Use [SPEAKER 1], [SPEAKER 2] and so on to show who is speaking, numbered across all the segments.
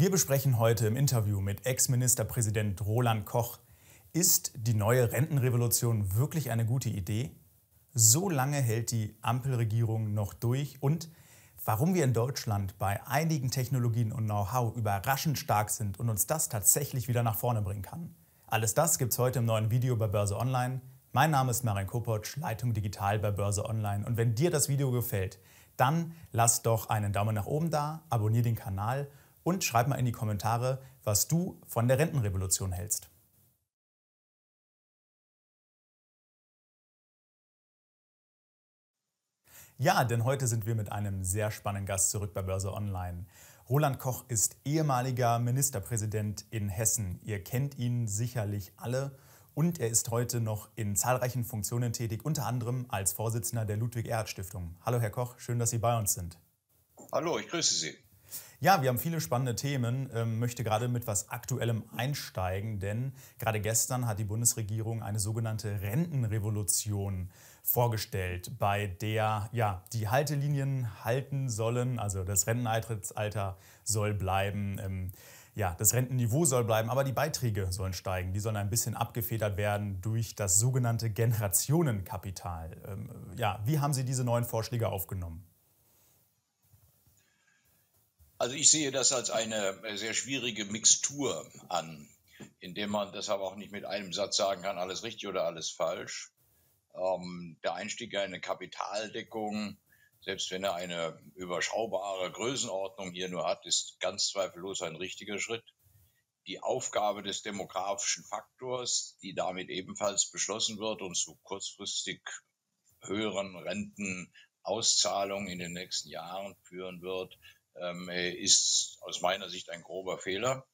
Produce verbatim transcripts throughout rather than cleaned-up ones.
[SPEAKER 1] Wir besprechen heute im Interview mit Ex-Ministerpräsident Roland Koch: Ist die neue Rentenrevolution wirklich eine gute Idee? So lange hält die Ampelregierung noch durch und warum wir in Deutschland bei einigen Technologien und Know-how überraschend stark sind und uns das tatsächlich wieder nach vorne bringen kann. Alles das gibt's heute im neuen Video bei Börse Online. Mein Name ist Marijn Kopotsch, Leitung Digital bei Börse Online. Und wenn dir das Video gefällt, dann lass doch einen Daumen nach oben da, abonniere den Kanal und schreib mal in die Kommentare, was du von der Rentenrevolution hältst. Ja, denn heute sind wir mit einem sehr spannenden Gast zurück bei Börse Online. Roland Koch ist ehemaliger Ministerpräsident in Hessen. Ihr kennt ihn sicherlich alle und er ist heute noch in zahlreichen Funktionen tätig, unter anderem als Vorsitzender der Ludwig-Erhard-Stiftung. Hallo Herr Koch, schön, dass Sie bei uns sind.
[SPEAKER 2] Hallo, ich grüße Sie.
[SPEAKER 1] Ja, wir haben viele spannende Themen, ähm, möchte gerade mit was Aktuellem einsteigen, denn gerade gestern hat die Bundesregierung eine sogenannte Rentenrevolution vorgestellt, bei der ja, die Haltelinien halten sollen, also das Renteneintrittsalter soll bleiben, ähm, ja, das Rentenniveau soll bleiben, aber die Beiträge sollen steigen. Die sollen ein bisschen abgefedert werden durch das sogenannte Generationenkapital. Ähm, ja, wie haben Sie diese neuen Vorschläge aufgenommen?
[SPEAKER 2] Also ich sehe das als eine sehr schwierige Mixtur an, indem man deshalb auch nicht mit einem Satz sagen kann, alles richtig oder alles falsch. Ähm, der Einstieg in eine Kapitaldeckung, selbst wenn er eine überschaubare Größenordnung hier nur hat, ist ganz zweifellos ein richtiger Schritt. Die Aufgabe des demografischen Faktors, die damit ebenfalls beschlossen wird und zu kurzfristig höheren Rentenauszahlungen in den nächsten Jahren führen wird, ähm, ist aus meiner Sicht ein grober Fehler.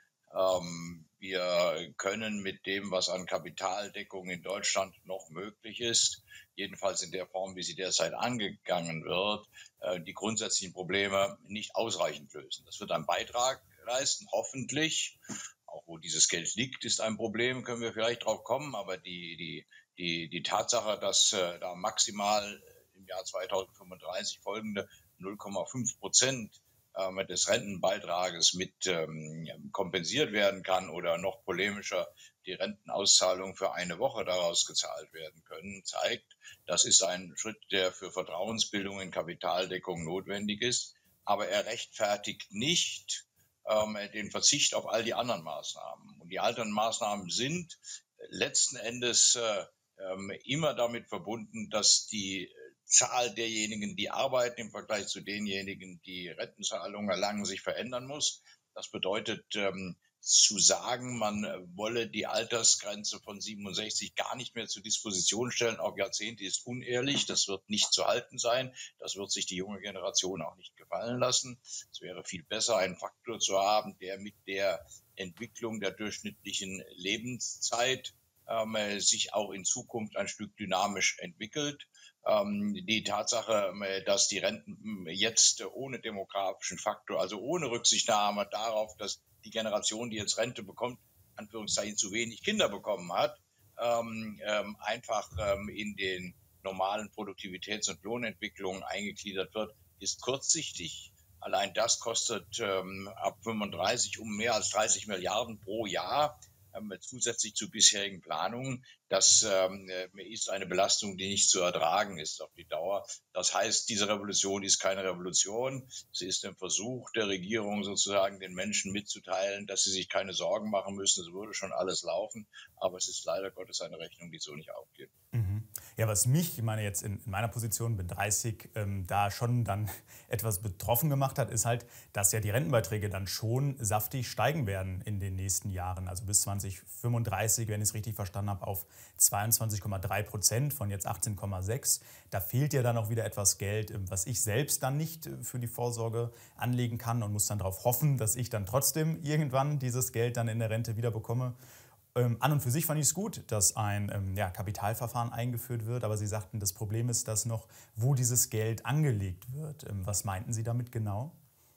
[SPEAKER 2] Ähm, wir können mit dem, was an Kapitaldeckung in Deutschland noch möglich ist, jedenfalls in der Form, wie sie derzeit angegangen wird, äh, die grundsätzlichen Probleme nicht ausreichend lösen. Das wird einen Beitrag leisten, hoffentlich. Auch wo dieses Geld liegt, ist ein Problem, können wir vielleicht drauf kommen, aber die, die, die, die Tatsache, dass äh, da maximal im Jahr zweitausendfünfunddreißig folgende null Komma fünf Prozent äh, des Rentenbeitrages mit ähm, kompensiert werden kann oder noch polemischer die Rentenauszahlung für eine Woche daraus gezahlt werden können, zeigt, das ist ein Schritt, der für Vertrauensbildung in Kapitaldeckung notwendig ist, aber er rechtfertigt nicht ähm, den Verzicht auf all die anderen Maßnahmen. Und die anderen Maßnahmen sind letzten Endes äh, immer damit verbunden, dass die Zahl derjenigen, die arbeiten im Vergleich zu denjenigen, die Rentenzahlungen erlangen, sich verändern muss. Das bedeutet, ähm, zu sagen, man wolle die Altersgrenze von siebenundsechzig gar nicht mehr zur Disposition stellen auf Jahrzehnte, ist unehrlich. Das wird nicht zu halten sein. Das wird sich die junge Generation auch nicht gefallen lassen. Es wäre viel besser, einen Faktor zu haben, der mit der Entwicklung der durchschnittlichen Lebenszeit ähm, sich auch in Zukunft ein Stück dynamisch entwickelt. Ähm, die Tatsache, dass die Renten jetzt ohne demografischen Faktor, also ohne Rücksichtnahme darauf, dass die Generation, die jetzt Rente bekommt, Anführungszeichen zu wenig Kinder bekommen hat, ähm, ähm, einfach ähm, in den normalen Produktivitäts- und Lohnentwicklungen eingegliedert wird, ist kurzsichtig. Allein das kostet ähm, ab fünfunddreißig um mehr als dreißig Milliarden pro Jahr, ähm, zusätzlich zu bisherigen Planungen. Das ähm, ist eine Belastung, die nicht zu ertragen ist auf die Dauer. Das heißt, diese Revolution ist keine Revolution. Sie ist ein Versuch der Regierung sozusagen, den Menschen mitzuteilen, dass sie sich keine Sorgen machen müssen. Es würde schon alles laufen. Aber es ist leider Gottes eine Rechnung, die so nicht aufgeht.
[SPEAKER 1] Mhm. Ja, was mich, ich meine jetzt in, in meiner Position, bin dreißig, ähm, da schon dann etwas betroffen gemacht hat, ist halt, dass ja die Rentenbeiträge dann schon saftig steigen werden in den nächsten Jahren. Also bis zweitausendfünfunddreißig, wenn ich es richtig verstanden habe, auf zweiundzwanzig Komma drei Prozent von jetzt achtzehn Komma sechs. Da fehlt ja dann auch wieder etwas Geld, was ich selbst dann nicht für die Vorsorge anlegen kann und muss dann darauf hoffen, dass ich dann trotzdem irgendwann dieses Geld dann in der Rente wieder bekomme. Ähm, an und für sich fand ich es gut, dass ein ähm, ja, Kapitalverfahren eingeführt wird, aber Sie sagten, das Problem ist das noch, wo dieses Geld angelegt wird. Ähm, was meinten Sie damit genau?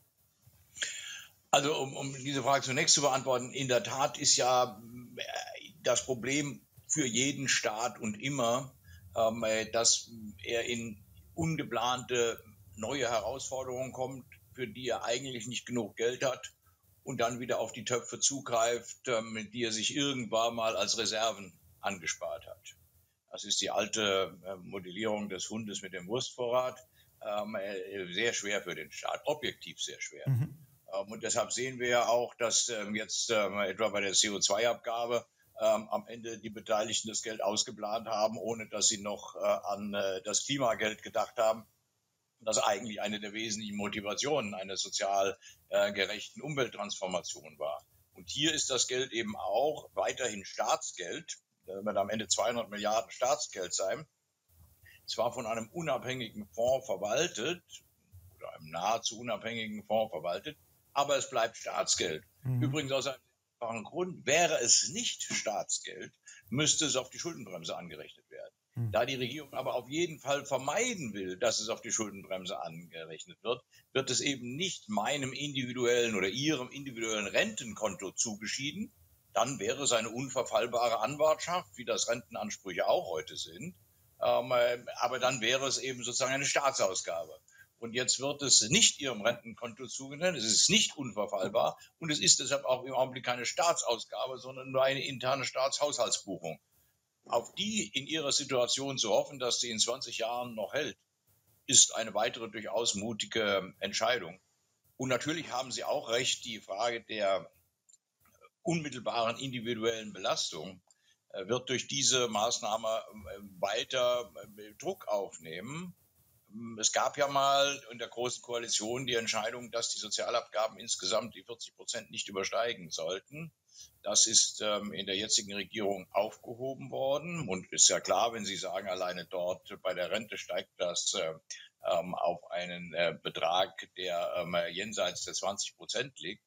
[SPEAKER 2] Also um, um diese Frage zunächst zu beantworten, in der Tat ist ja das Problem für jeden Staat und immer, ähm, dass er in ungeplante neue Herausforderungen kommt, für die er eigentlich nicht genug Geld hat und dann wieder auf die Töpfe zugreift, ähm, die er sich irgendwann mal als Reserven angespart hat. Das ist die alte äh, Modellierung des Hundes mit dem Wurstvorrat. Ähm, äh, sehr schwer für den Staat, objektiv sehr schwer.
[SPEAKER 1] Mhm.
[SPEAKER 2] Ähm, und deshalb sehen wir ja auch, dass ähm, jetzt ähm, etwa bei der C O zwei Abgabe ähm, am Ende die Beteiligten das Geld ausgeplant haben, ohne dass sie noch äh, an äh, das Klimageld gedacht haben. Das eigentlich eine der wesentlichen Motivationen einer sozial äh, gerechten Umwelttransformation war. Und hier ist das Geld eben auch weiterhin Staatsgeld, das wird am Ende zweihundert Milliarden Staatsgeld sein, zwar von einem unabhängigen Fonds verwaltet, oder einem nahezu unabhängigen Fonds verwaltet, aber es bleibt Staatsgeld. Mhm. Übrigens aus einem einfachen Grund, wäre es nicht Staatsgeld, müsste es auf die Schuldenbremse angerechnet werden. Mhm. Da die Regierung aber auf jeden Fall vermeiden will, dass es auf die Schuldenbremse angerechnet wird, wird es eben nicht meinem individuellen oder ihrem individuellen Rentenkonto zugeschieden. Dann wäre es eine unverfallbare Anwartschaft, wie das Rentenansprüche auch heute sind. Ähm, aber dann wäre es eben sozusagen eine Staatsausgabe. Und jetzt wird es nicht ihrem Rentenkonto zugewiesen, es ist nicht unverfallbar und es ist deshalb auch im Augenblick keine Staatsausgabe, sondern nur eine interne Staatshaushaltsbuchung. Auf die in ihrer Situation zu hoffen, dass sie in zwanzig Jahren noch hält, ist eine weitere durchaus mutige Entscheidung. Und natürlich haben Sie auch recht, die Frage der unmittelbaren individuellen Belastung wird durch diese Maßnahme weiter Druck aufnehmen. Es gab ja mal in der Großen Koalition die Entscheidung, dass die Sozialabgaben insgesamt die vierzig Prozent nicht übersteigen sollten. Das ist ähm, in der jetzigen Regierung aufgehoben worden. Und ist ja klar, wenn Sie sagen, alleine dort bei der Rente steigt das äh, ähm, auf einen äh, Betrag, der ähm, jenseits der zwanzig Prozent liegt,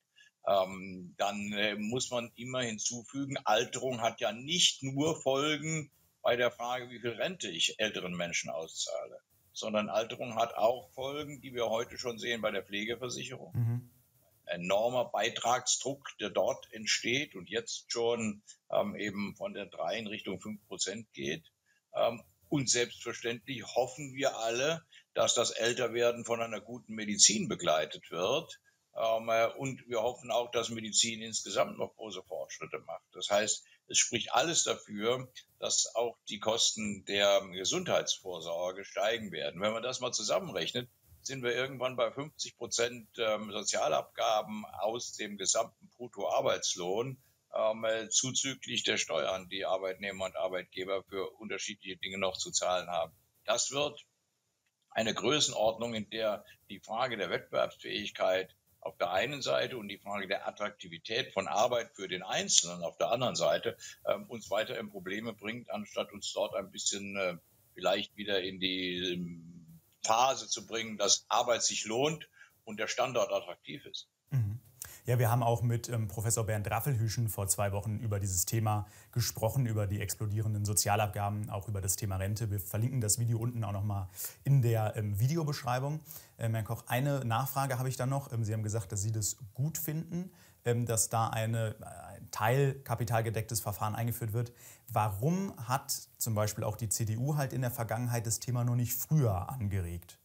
[SPEAKER 2] ähm, dann äh, muss man immer hinzufügen, Alterung hat ja nicht nur Folgen bei der Frage, wie viel Rente ich älteren Menschen auszahle, sondern Alterung hat auch Folgen, die wir heute schon sehen bei der Pflegeversicherung. Mhm. Enormer Beitragsdruck, der dort entsteht und jetzt schon ähm, eben von der drei in Richtung fünf Prozent geht. Ähm, und selbstverständlich hoffen wir alle, dass das Älterwerden von einer guten Medizin begleitet wird. Ähm, und wir hoffen auch, dass Medizin insgesamt noch große Fortschritte macht. Das heißt, es spricht alles dafür, dass auch die Kosten der Gesundheitsvorsorge steigen werden. Wenn man das mal zusammenrechnet, sind wir irgendwann bei fünfzig Prozent ähm, Sozialabgaben aus dem gesamten Bruttoarbeitslohn, ähm, zuzüglich der Steuern, die Arbeitnehmer und Arbeitgeber für unterschiedliche Dinge noch zu zahlen haben. Das wird eine Größenordnung, in der die Frage der Wettbewerbsfähigkeit auf der einen Seite und die Frage der Attraktivität von Arbeit für den Einzelnen auf der anderen Seite ähm, uns weiter in Probleme bringt, anstatt uns dort ein bisschen äh, vielleicht wieder in die ähm, Phase zu bringen, dass Arbeit sich lohnt und der Standort attraktiv ist.
[SPEAKER 1] Mhm. Ja, wir haben auch mit ähm, Professor Bernd Raffelhüschen vor zwei Wochen über dieses Thema gesprochen, über die explodierenden Sozialabgaben, auch über das Thema Rente. Wir verlinken das Video unten auch nochmal in der ähm, Videobeschreibung. Ähm, Herr Koch, eine Nachfrage habe ich dann noch. Ähm, Sie haben gesagt, dass Sie das gut finden, ähm, dass da eine, ein teilkapitalgedecktes Verfahren eingeführt wird. Warum hat zum Beispiel auch die C D U halt in der Vergangenheit das Thema noch nicht früher angeregt?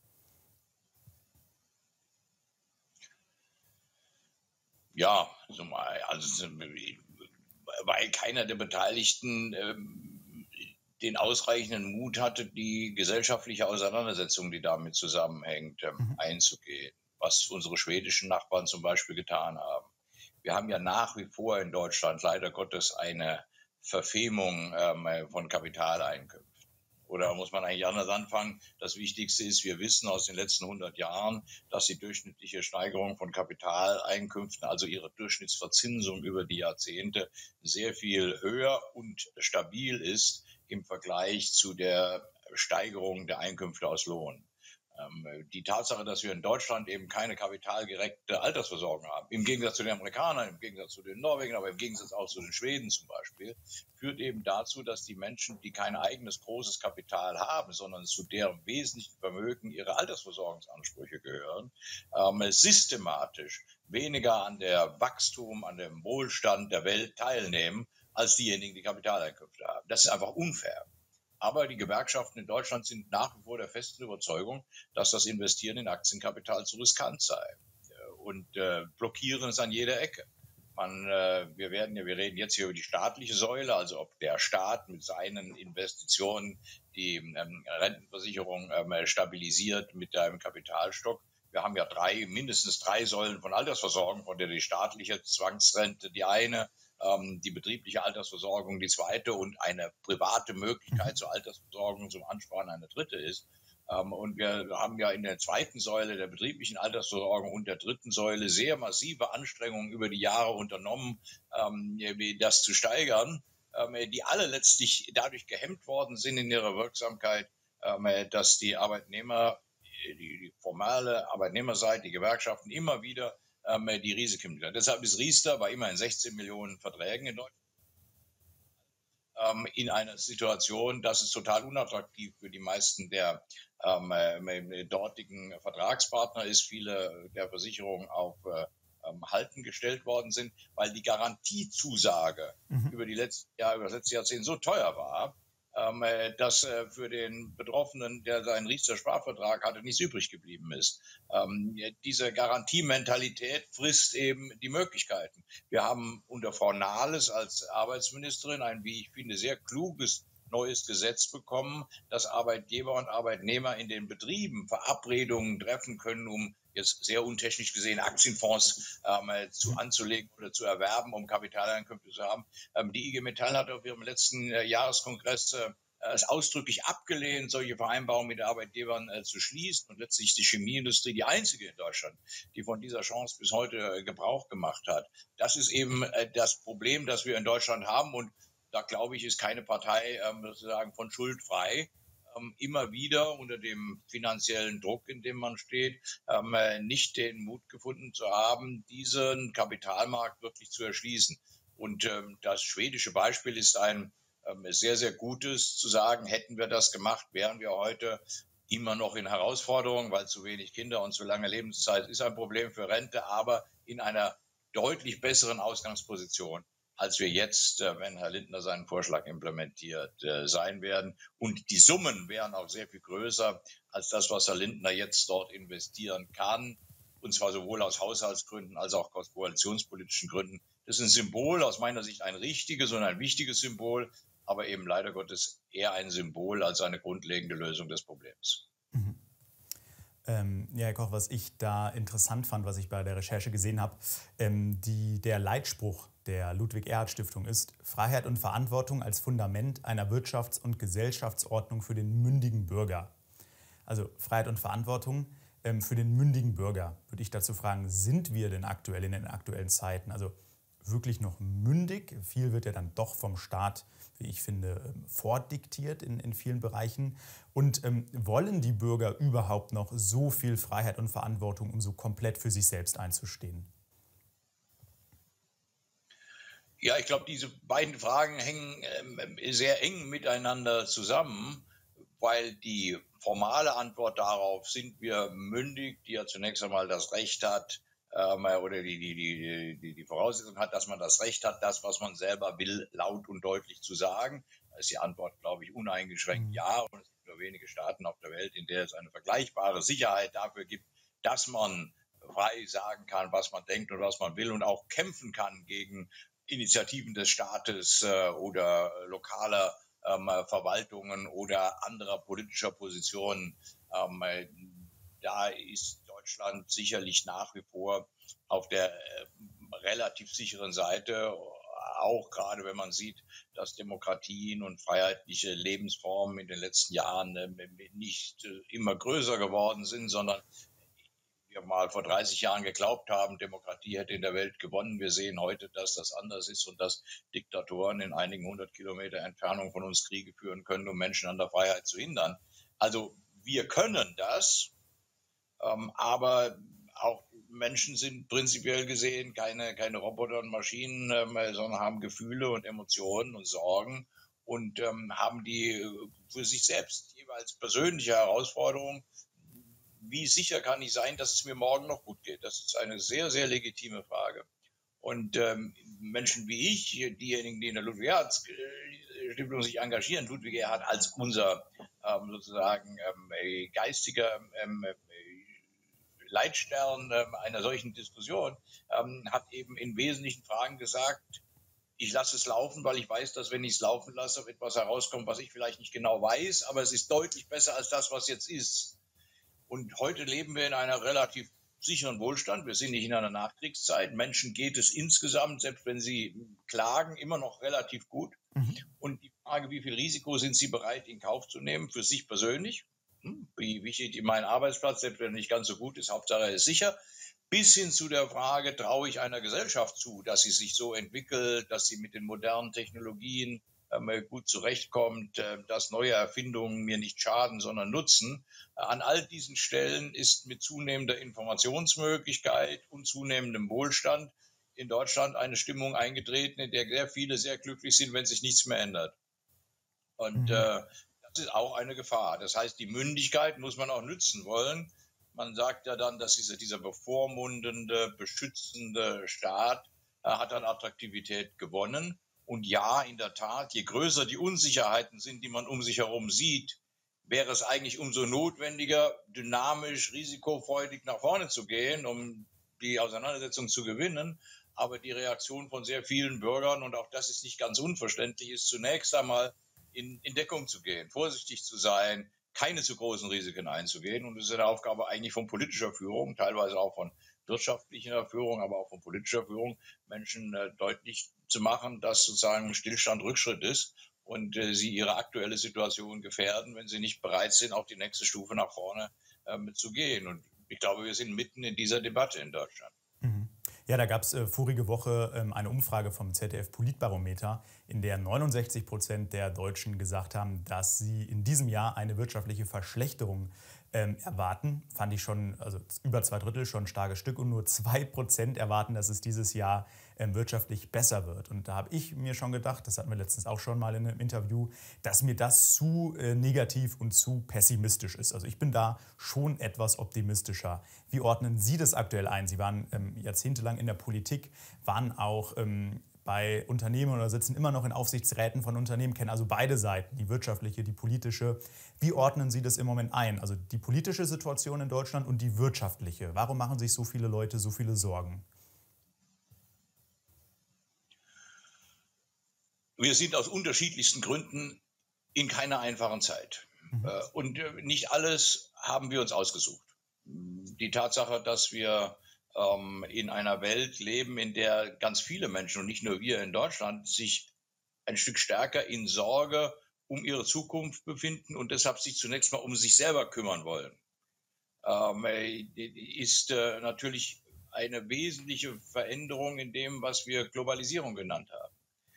[SPEAKER 2] Ja, also, weil keiner der Beteiligten ähm, den ausreichenden Mut hatte, die gesellschaftliche Auseinandersetzung, die damit zusammenhängt, ähm, mhm. einzugehen, was unsere schwedischen Nachbarn zum Beispiel getan haben. Wir haben ja nach wie vor in Deutschland leider Gottes eine Verfemung ähm, von Kapitaleinkünften. Oder muss man eigentlich anders anfangen? Das Wichtigste ist, wir wissen aus den letzten hundert Jahren, dass die durchschnittliche Steigerung von Kapitaleinkünften, also ihre Durchschnittsverzinsung über die Jahrzehnte, sehr viel höher und stabil ist im Vergleich zu der Steigerung der Einkünfte aus Lohn. Die Tatsache, dass wir in Deutschland eben keine kapitalgerechte Altersversorgung haben, im Gegensatz zu den Amerikanern, im Gegensatz zu den Norwegern, aber im Gegensatz auch zu den Schweden zum Beispiel, führt eben dazu, dass die Menschen, die kein eigenes großes Kapital haben, sondern zu deren wesentlichen Vermögen ihre Altersversorgungsansprüche gehören, ähm, systematisch weniger an der Wachstum, an dem Wohlstand der Welt teilnehmen, als diejenigen, die Kapitaleinkünfte haben. Das ist einfach unfair. Aber die Gewerkschaften in Deutschland sind nach wie vor der festen Überzeugung, dass das Investieren in Aktienkapital zu riskant sei. und äh, blockieren es an jeder Ecke. Man, äh, wir werden ja, wir reden jetzt hier über die staatliche Säule, also ob der Staat mit seinen Investitionen die ähm, Rentenversicherung ähm, stabilisiert mit einem Kapitalstock. Wir haben ja drei, mindestens drei Säulen von Altersversorgung, von der die staatliche Zwangsrente die eine, ähm, die betriebliche Altersversorgung die zweite und eine private Möglichkeit zur Altersversorgung zum Ansparen eine dritte ist. Ähm, und wir haben ja in der zweiten Säule der betrieblichen Altersversorgung und der dritten Säule sehr massive Anstrengungen über die Jahre unternommen, ähm, das zu steigern, ähm, die alle letztlich dadurch gehemmt worden sind in ihrer Wirksamkeit, ähm, dass die Arbeitnehmer, die, die formale Arbeitnehmerseite, die Gewerkschaften immer wieder ähm, die Risiken mitnehmen. Deshalb ist Riester bei immerhin sechzehn Millionen Verträgen in Deutschland ähm, in einer Situation, dass es total unattraktiv für die meisten der ähm, äh, dortigen Vertragspartner ist, viele der Versicherungen auf äh, Halten gestellt worden sind, weil die Garantiezusage mhm. über die letzten Jahre, über das letzte Jahrzehnt so teuer war, ähm, dass äh, für den Betroffenen, der seinen Riester Sparvertrag hatte, nichts übrig geblieben ist. Ähm, diese Garantiementalität frisst eben die Möglichkeiten. Wir haben unter Frau Nahles als Arbeitsministerin ein, wie ich finde, sehr kluges neues Gesetz bekommen, dass Arbeitgeber und Arbeitnehmer in den Betrieben Verabredungen treffen können, um jetzt sehr untechnisch gesehen Aktienfonds ähm, zu anzulegen oder zu erwerben, um Kapitaleinkünfte zu haben. Ähm, die I G Metall hat auf ihrem letzten äh, Jahreskongress äh, es ausdrücklich abgelehnt, solche Vereinbarungen mit Arbeitgebern äh, zu schließen. Und letztlich ist die Chemieindustrie die einzige in Deutschland, die von dieser Chance bis heute äh, Gebrauch gemacht hat. Das ist eben äh, das Problem, das wir in Deutschland haben. Und da, glaube ich, ist keine Partei ähm, sozusagen von Schuld frei. Ähm, immer wieder unter dem finanziellen Druck, in dem man steht, ähm, nicht den Mut gefunden zu haben, diesen Kapitalmarkt wirklich zu erschließen. Und ähm, das schwedische Beispiel ist ein ähm, sehr, sehr gutes, zu sagen, hätten wir das gemacht, wären wir heute immer noch in Herausforderungen, weil zu wenig Kinder und zu lange Lebenszeit ist ein Problem für Rente, aber in einer deutlich besseren Ausgangsposition, als wir jetzt, wenn Herr Lindner seinen Vorschlag implementiert, sein werden. Und die Summen wären auch sehr viel größer als das, was Herr Lindner jetzt dort investieren kann. Und zwar sowohl aus Haushaltsgründen als auch aus koalitionspolitischen Gründen. Das ist ein Symbol, aus meiner Sicht ein richtiges und ein wichtiges Symbol, aber eben leider Gottes eher ein Symbol als eine grundlegende Lösung des Problems.
[SPEAKER 1] Mhm. Ähm, ja, Herr Koch, was ich da interessant fand, was ich bei der Recherche gesehen habe, ähm, die, der Leitspruch der Ludwig-Erhard-Stiftung ist: Freiheit und Verantwortung als Fundament einer Wirtschafts- und Gesellschaftsordnung für den mündigen Bürger. Also Freiheit und Verantwortung ähm, für den mündigen Bürger. Würde ich dazu fragen, sind wir denn aktuell in den aktuellen Zeiten, also wirklich noch mündig? Viel wird ja dann doch vom Staat, wie ich finde, vordiktiert in, in vielen Bereichen. Und ähm, wollen die Bürger überhaupt noch so viel Freiheit und Verantwortung, um so komplett für sich selbst einzustehen?
[SPEAKER 2] Ja, ich glaube, diese beiden Fragen hängen äh, sehr eng miteinander zusammen, weil die formale Antwort darauf, sind wir mündig, die ja zunächst einmal das Recht hat, ähm, oder die, die, die, die, die Voraussetzung hat, dass man das Recht hat, das, was man selber will, laut und deutlich zu sagen. Da ist die Antwort, glaube ich, uneingeschränkt mhm. ja. Und es gibt nur wenige Staaten auf der Welt, in der es eine vergleichbare Sicherheit dafür gibt, dass man frei sagen kann, was man denkt und was man will und auch kämpfen kann gegen Initiativen des Staates äh, oder lokaler ähm, Verwaltungen oder anderer politischer Positionen. Ähm, da ist Deutschland sicherlich nach wie vor auf der äh, relativ sicheren Seite, auch gerade wenn man sieht, dass Demokratien und freiheitliche Lebensformen in den letzten Jahren äh, nicht äh, immer größer geworden sind, sondern wir mal vor dreißig Jahren geglaubt haben, Demokratie hätte in der Welt gewonnen. Wir sehen heute, dass das anders ist und dass Diktatoren in einigen hundert Kilometer Entfernung von uns Kriege führen können, um Menschen an der Freiheit zu hindern. Also wir können das, ähm, aber auch Menschen sind prinzipiell gesehen keine, keine Roboter und Maschinen, ähm, sondern haben Gefühle und Emotionen und Sorgen und ähm, haben die für sich selbst jeweils persönliche Herausforderungen. Wie sicher kann ich sein, dass es mir morgen noch gut geht? Das ist eine sehr, sehr legitime Frage. Und ähm, Menschen wie ich, diejenigen, die in der Ludwig-Erhard-Stiftung sich engagieren, Ludwig Erhard als unser ähm, sozusagen ähm, geistiger ähm, Leitstern äh, einer solchen Diskussion, ähm, hat eben in wesentlichen Fragen gesagt, ich lasse es laufen, weil ich weiß, dass wenn ich es laufen lasse, etwas herauskommt, was ich vielleicht nicht genau weiß, aber es ist deutlich besser als das, was jetzt ist. Und heute leben wir in einer relativ sicheren Wohlstand. Wir sind nicht in einer Nachkriegszeit. Menschen geht es insgesamt, selbst wenn sie klagen, immer noch relativ gut. Mhm. Und die Frage, wie viel Risiko sind sie bereit in Kauf zu nehmen für sich persönlich? Wie wichtig ist mein Arbeitsplatz, selbst wenn er nicht ganz so gut ist, Hauptsache er ist sicher. Bis hin zu der Frage, traue ich einer Gesellschaft zu, dass sie sich so entwickelt, dass sie mit den modernen Technologien gut zurechtkommt, dass neue Erfindungen mir nicht schaden, sondern nutzen. An all diesen Stellen ist mit zunehmender Informationsmöglichkeit und zunehmendem Wohlstand in Deutschland eine Stimmung eingetreten, in der sehr viele sehr glücklich sind, wenn sich nichts mehr ändert. Und mhm. äh, das ist auch eine Gefahr. Das heißt, die Mündigkeit muss man auch nützen wollen. Man sagt ja dann, dass dieser, dieser bevormundende, beschützende Staat äh, hat an Attraktivität gewonnen. Und ja, in der Tat, je größer die Unsicherheiten sind, die man um sich herum sieht, wäre es eigentlich umso notwendiger, dynamisch, risikofreudig nach vorne zu gehen, um die Auseinandersetzung zu gewinnen. Aber die Reaktion von sehr vielen Bürgern, und auch das ist nicht ganz unverständlich, ist zunächst einmal in, in Deckung zu gehen, vorsichtig zu sein, keine zu großen Risiken einzugehen. Und das ist eine Aufgabe eigentlich von politischer Führung, teilweise auch von wirtschaftlicher Führung, aber auch von politischer Führung, Menschen äh, deutlich zu machen, dass sozusagen Stillstand Rückschritt ist und äh, sie ihre aktuelle Situation gefährden, wenn sie nicht bereit sind, auch die nächste Stufe nach vorne ähm, zu gehen. Und ich glaube, wir sind mitten in dieser Debatte in Deutschland.
[SPEAKER 1] Mhm. Ja, da gab es äh, vorige Woche ähm, eine Umfrage vom Z D F-Politbarometer, in der neunundsechzig Prozent der Deutschen gesagt haben, dass sie in diesem Jahr eine wirtschaftliche Verschlechterung ähm, erwarten. Fand ich schon, also über zwei Drittel schon ein starkes Stück, und nur zwei Prozent erwarten, dass es dieses Jahr ähm, wirtschaftlich besser wird. Und da habe ich mir schon gedacht, das hatten wir letztens auch schon mal in einem Interview, dass mir das zu äh, negativ und zu pessimistisch ist. Also ich bin da schon etwas optimistischer. Wie ordnen Sie das aktuell ein? Sie waren ähm, jahrzehntelang in der Politik, waren auch ähm, bei Unternehmen oder sitzen immer noch in Aufsichtsräten von Unternehmen, kennen also beide Seiten, die wirtschaftliche, die politische. Wie ordnen Sie das im Moment ein? Also die politische Situation in Deutschland und die wirtschaftliche. Warum machen sich so viele Leute so viele Sorgen?
[SPEAKER 2] Wir sind aus unterschiedlichsten Gründen in keiner einfachen Zeit. Mhm. Und nicht alles haben wir uns ausgesucht. Die Tatsache, dass wir ähm, in einer Welt leben, in der ganz viele Menschen und nicht nur wir in Deutschland sich ein Stück stärker in Sorge um ihre Zukunft befinden und deshalb sich zunächst mal um sich selber kümmern wollen, ähm, ist äh, natürlich eine wesentliche Veränderung in dem, was wir Globalisierung genannt haben.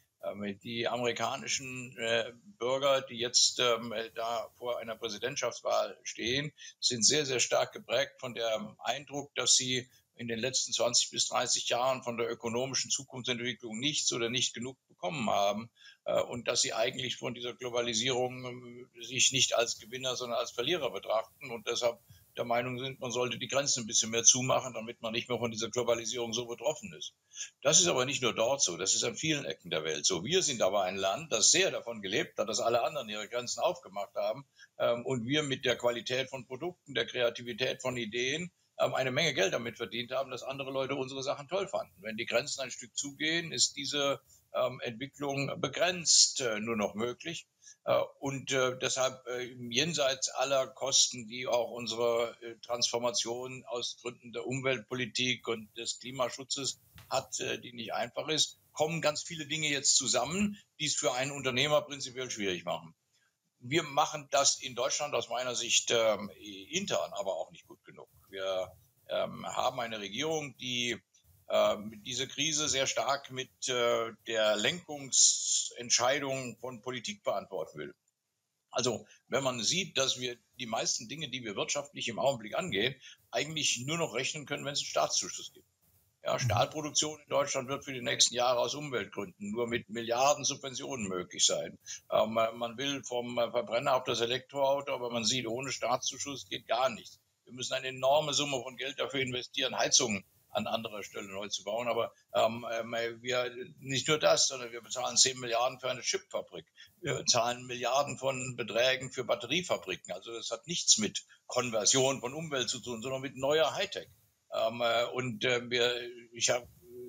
[SPEAKER 2] Die amerikanischen äh, Bürger, die jetzt ähm, da vor einer Präsidentschaftswahl stehen, sind sehr, sehr stark geprägt von dem Eindruck, dass sie in den letzten zwanzig bis dreißig Jahren von der ökonomischen Zukunftsentwicklung nichts oder nicht genug bekommen haben äh, und dass sie eigentlich von dieser Globalisierung äh, sich nicht als Gewinner, sondern als Verlierer betrachten und deshalb der Meinung sind, man sollte die Grenzen ein bisschen mehr zumachen, damit man nicht mehr von dieser Globalisierung so betroffen ist. Das ist aber nicht nur dort so, das ist an vielen Ecken der Welt so. Wir sind aber ein Land, das sehr davon gelebt hat, dass alle anderen ihre Grenzen aufgemacht haben ähm, und wir mit der Qualität von Produkten, der Kreativität von Ideen ähm, eine Menge Geld damit verdient haben, dass andere Leute unsere Sachen toll fanden. Wenn die Grenzen ein Stück zugehen, ist diese ähm, Entwicklung begrenzt äh, nur noch möglich. Und äh, deshalb äh, jenseits aller Kosten, die auch unsere äh, Transformation aus Gründen der Umweltpolitik und des Klimaschutzes hat, äh, die nicht einfach ist, kommen ganz viele Dinge jetzt zusammen, die es für einen Unternehmer prinzipiell schwierig machen. Wir machen das in Deutschland aus meiner Sicht äh, intern aber auch nicht gut genug. Wir äh, haben eine Regierung, die diese Krise sehr stark mit äh, der Lenkungsentscheidung von Politik beantworten will. Also wenn man sieht, dass wir die meisten Dinge, die wir wirtschaftlich im Augenblick angehen, eigentlich nur noch rechnen können, wenn es einen Staatszuschuss gibt. Ja, Stahlproduktion in Deutschland wird für die nächsten Jahre aus Umweltgründen nur mit Milliarden Subventionen möglich sein. Ähm, man will vom Verbrenner auf das Elektroauto, aber man sieht, ohne Staatszuschuss geht gar nichts. Wir müssen eine enorme Summe von Geld dafür investieren, Heizungen an anderer Stelle neu zu bauen. Aber ähm, wir nicht nur das, sondern wir bezahlen zehn Milliarden für eine Chipfabrik. Wir bezahlen Milliarden von Beträgen für Batteriefabriken. Also das hat nichts mit Konversion von Umwelt zu tun, sondern mit neuer Hightech. Ähm, äh, und äh, wir, ich habe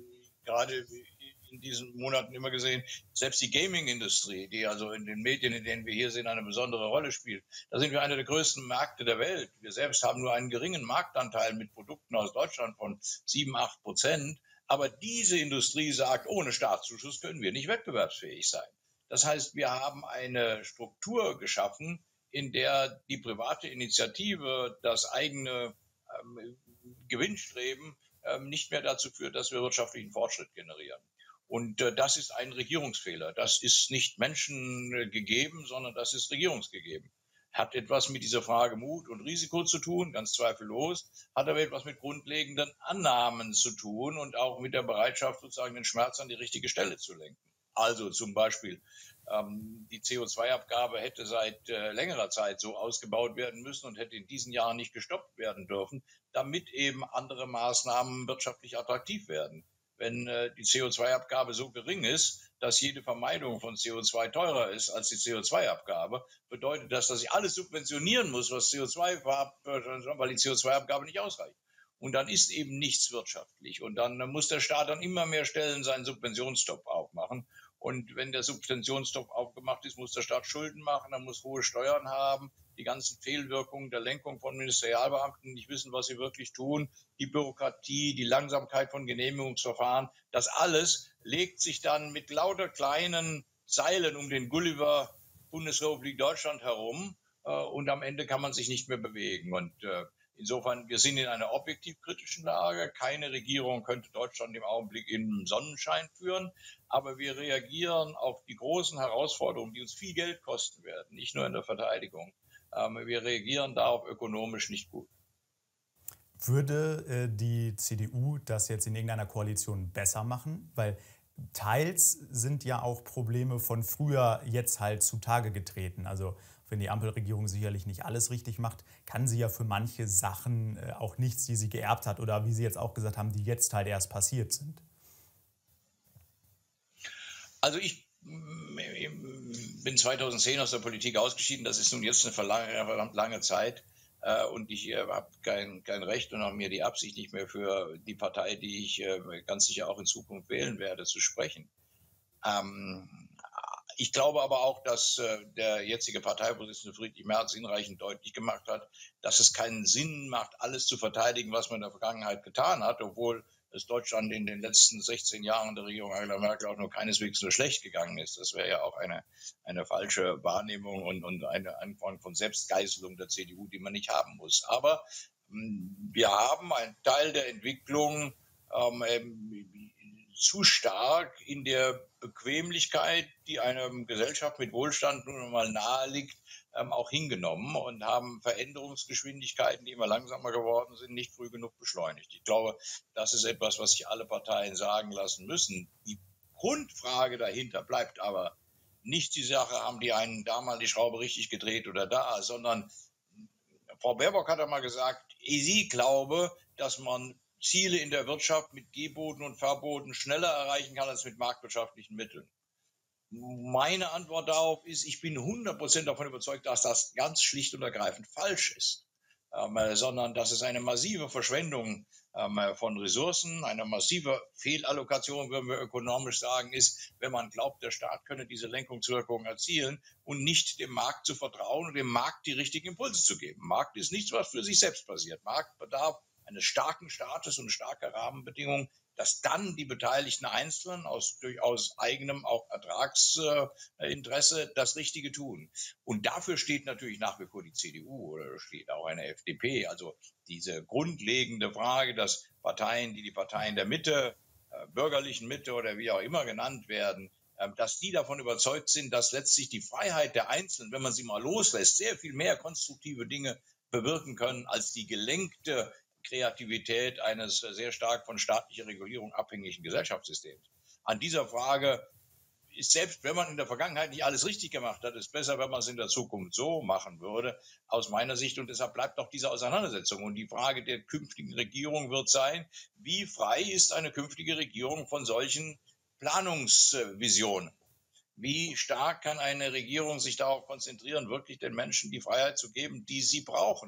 [SPEAKER 2] gerade in diesen Monaten immer gesehen, selbst die Gaming-Industrie, die also in den Medien, in denen wir hier sind, eine besondere Rolle spielt, da sind wir einer der größten Märkte der Welt. Wir selbst haben nur einen geringen Marktanteil mit Produkten aus Deutschland von sieben, acht Prozent. Aber diese Industrie sagt, ohne Staatszuschuss können wir nicht wettbewerbsfähig sein. Das heißt, wir haben eine Struktur geschaffen, in der die private Initiative, das eigene ähm, Gewinnstreben ähm, nicht mehr dazu führt, dass wir wirtschaftlichen Fortschritt generieren. Und äh, das ist ein Regierungsfehler. Das ist nicht Menschen äh, gegeben, sondern das ist regierungsgegeben. Hat etwas mit dieser Frage Mut und Risiko zu tun, ganz zweifellos, hat aber etwas mit grundlegenden Annahmen zu tun und auch mit der Bereitschaft, sozusagen den Schmerz an die richtige Stelle zu lenken. Also zum Beispiel, ähm, die C O zwei Abgabe hätte seit äh, längerer Zeit so ausgebaut werden müssen und hätte in diesen Jahren nicht gestoppt werden dürfen, damit eben andere Maßnahmen wirtschaftlich attraktiv werden. Wenn äh, die C O zwei Abgabe so gering ist, dass jede Vermeidung von C O zwei teurer ist als die C O zwei Abgabe, bedeutet das, dass ich alles subventionieren muss, was C O zwei ab, weil die C O zwei Abgabe nicht ausreicht. Und dann ist eben nichts wirtschaftlich. Und dann muss der Staat an immer mehr Stellen seinen Subventionstopf aufmachen. Und wenn der Subventionstopf aufgemacht ist, muss der Staat Schulden machen, er muss hohe Steuern haben, die ganzen Fehlwirkungen der Lenkung von Ministerialbeamten nicht wissen, was sie wirklich tun, die Bürokratie, die Langsamkeit von Genehmigungsverfahren, das alles legt sich dann mit lauter kleinen Seilen um den Gulliver Bundesrepublik Deutschland herum äh, und am Ende kann man sich nicht mehr bewegen. Und äh, insofern, wir sind in einer objektiv kritischen Lage. Keine Regierung könnte Deutschland im Augenblick in Sonnenschein führen. Aber wir reagieren auf die großen Herausforderungen, die uns viel Geld kosten werden, nicht nur in der Verteidigung. Ähm, wir reagieren darauf ökonomisch nicht gut.
[SPEAKER 1] Würde äh, die C D U das jetzt in irgendeiner Koalition besser machen? Weil teils sind ja auch Probleme von früher jetzt halt zutage getreten. Also wenn die Ampelregierung sicherlich nicht alles richtig macht, kann sie ja für manche Sachen äh, auch nichts, die sie geerbt hat oder wie Sie jetzt auch gesagt haben, die jetzt halt erst passiert sind.
[SPEAKER 2] Also ich bin zweitausendzehn aus der Politik ausgeschieden. Das ist nun jetzt eine verdammt lange Zeit. Und ich äh, habe kein, kein Recht und auch mir die Absicht nicht mehr für die Partei, die ich äh, ganz sicher auch in Zukunft wählen werde, zu sprechen. Ähm, ich glaube aber auch, dass äh, der jetzige Parteivorsitzende Friedrich Merz hinreichend deutlich gemacht hat, dass es keinen Sinn macht, alles zu verteidigen, was man in der Vergangenheit getan hat, obwohl es Deutschland in den letzten sechzehn Jahren der Regierung Angela Merkel auch nur keineswegs so schlecht gegangen ist. Das wäre ja auch eine, eine falsche Wahrnehmung und, und eine Form von Selbstgeißelung der C D U, die man nicht haben muss. Aber mh, wir haben einen Teil der Entwicklung ähm, zu stark in der Bequemlichkeit, die einer Gesellschaft mit Wohlstand nun einmal nahe liegt, ähm, auch hingenommen und haben Veränderungsgeschwindigkeiten, die immer langsamer geworden sind, nicht früh genug beschleunigt. Ich glaube, das ist etwas, was sich alle Parteien sagen lassen müssen. Die Grundfrage dahinter bleibt aber nicht die Sache, haben die einen da mal die Schraube richtig gedreht oder da, sondern Frau Baerbock hat einmal gesagt, sie glaube, dass man Ziele in der Wirtschaft mit Geboten und Verboten schneller erreichen kann als mit marktwirtschaftlichen Mitteln. Meine Antwort darauf ist, ich bin hundert Prozent davon überzeugt, dass das ganz schlicht und ergreifend falsch ist, ähm, sondern dass es eine massive Verschwendung ähm, von Ressourcen, eine massive Fehlallokation, würden wir ökonomisch sagen, ist, wenn man glaubt, der Staat könne diese Lenkungswirkung erzielen und nicht dem Markt zu vertrauen und dem Markt die richtigen Impulse zu geben. Markt ist nichts, was für sich selbst passiert. Markt bedarf eines starken Staates und starker Rahmenbedingungen, dass dann die beteiligten Einzelnen aus durchaus eigenem auch Ertragsinteresse das Richtige tun. Und dafür steht natürlich nach wie vor die C D U oder steht auch eine F D P. Also diese grundlegende Frage, dass Parteien, die die Parteien der Mitte, äh, bürgerlichen Mitte oder wie auch immer genannt werden, äh, dass die davon überzeugt sind, dass letztlich die Freiheit der Einzelnen, wenn man sie mal loslässt, sehr viel mehr konstruktive Dinge bewirken können als die gelenkte Kreativität eines sehr stark von staatlicher Regulierung abhängigen Gesellschaftssystems. An dieser Frage ist, selbst wenn man in der Vergangenheit nicht alles richtig gemacht hat, ist besser, wenn man es in der Zukunft so machen würde, aus meiner Sicht. Und deshalb bleibt auch diese Auseinandersetzung. Und die Frage der künftigen Regierung wird sein, wie frei ist eine künftige Regierung von solchen Planungsvisionen? Wie stark kann eine Regierung sich darauf konzentrieren, wirklich den Menschen die Freiheit zu geben, die sie brauchen?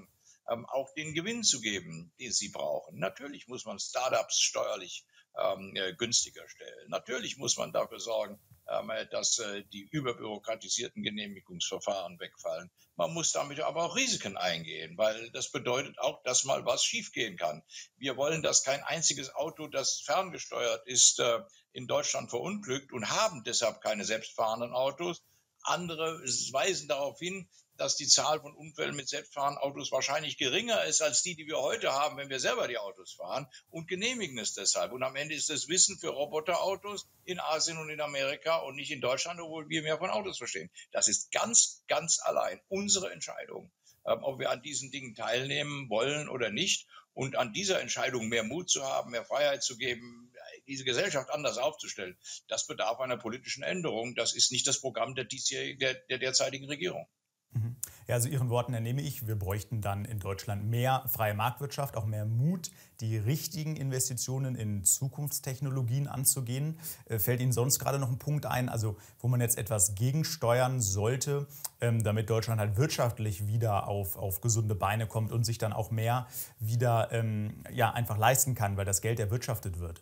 [SPEAKER 2] ähm, auch den Gewinn zu geben, den sie brauchen. Natürlich muss man Startups steuerlich ähm, äh, günstiger stellen. Natürlich muss man dafür sorgen, ähm, dass äh, die überbürokratisierten Genehmigungsverfahren wegfallen. Man muss damit aber auch Risiken eingehen, weil das bedeutet auch, dass mal was schiefgehen kann. Wir wollen, dass kein einziges Auto, das ferngesteuert ist, äh, in Deutschland verunglückt und haben deshalb keine selbstfahrenden Autos. Andere weisen darauf hin, dass die Zahl von Unfällen mit selbstfahrenden Autos wahrscheinlich geringer ist als die, die wir heute haben, wenn wir selber die Autos fahren, und genehmigen es deshalb. Und am Ende ist das Wissen für Roboterautos in Asien und in Amerika und nicht in Deutschland, obwohl wir mehr von Autos verstehen. Das ist ganz, ganz allein unsere Entscheidung, ob wir an diesen Dingen teilnehmen wollen oder nicht. Und an dieser Entscheidung mehr Mut zu haben, mehr Freiheit zu geben, diese Gesellschaft anders aufzustellen, das bedarf einer politischen Änderung. Das ist nicht das Programm der, der, der derzeitigen Regierung.
[SPEAKER 1] Ja, also Ihren Worten entnehme ich, wir bräuchten dann in Deutschland mehr freie Marktwirtschaft, auch mehr Mut, die richtigen Investitionen in Zukunftstechnologien anzugehen. Äh, fällt Ihnen sonst gerade noch ein Punkt ein, also wo man jetzt etwas gegensteuern sollte, ähm, damit Deutschland halt wirtschaftlich wieder auf, auf gesunde Beine kommt und sich dann auch mehr wieder ähm, ja, einfach leisten kann, weil das Geld erwirtschaftet wird?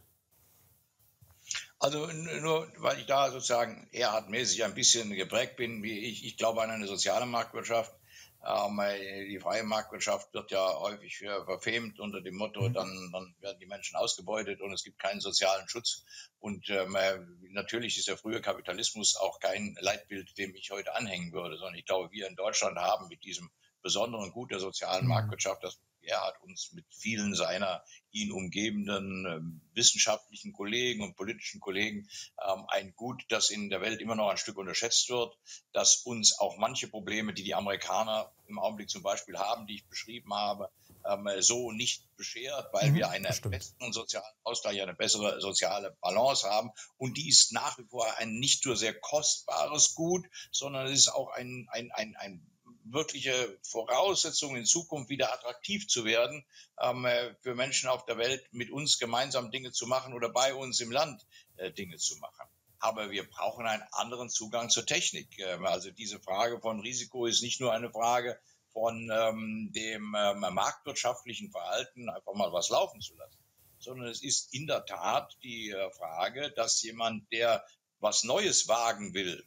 [SPEAKER 2] Also nur, weil ich da sozusagen ehrhartmäßig ein bisschen geprägt bin, wie ich, ich glaube an eine soziale Marktwirtschaft. Ähm, die freie Marktwirtschaft wird ja häufig verfemt unter dem Motto, dann, dann werden die Menschen ausgebeutet und es gibt keinen sozialen Schutz. Und ähm, natürlich ist der frühe Kapitalismus auch kein Leitbild, dem ich heute anhängen würde, sondern ich glaube, wir in Deutschland haben mit diesem besonderen Gut der sozialen Marktwirtschaft, das er hat uns mit vielen seiner ihn umgebenden äh, wissenschaftlichen Kollegen und politischen Kollegen ähm, ein Gut, das in der Welt immer noch ein Stück unterschätzt wird, das uns auch manche Probleme, die die Amerikaner im Augenblick zum Beispiel haben, die ich beschrieben habe, ähm, so nicht beschert, weil
[SPEAKER 1] Mhm,
[SPEAKER 2] wir einen besseren sozialen Ausgleich, eine bessere soziale Balance haben. Und die ist nach wie vor ein nicht nur sehr kostbares Gut, sondern es ist auch ein, ein, ein, ein wirkliche Voraussetzung in Zukunft wieder attraktiv zu werden, ähm, für Menschen auf der Welt mit uns gemeinsam Dinge zu machen oder bei uns im Land äh, Dinge zu machen. Aber wir brauchen einen anderen Zugang zur Technik. Ähm, also diese Frage von Risiko ist nicht nur eine Frage von ähm, dem ähm, marktwirtschaftlichen Verhalten, einfach mal was laufen zu lassen, sondern es ist in der Tat die äh, Frage, dass jemand, der was Neues wagen will,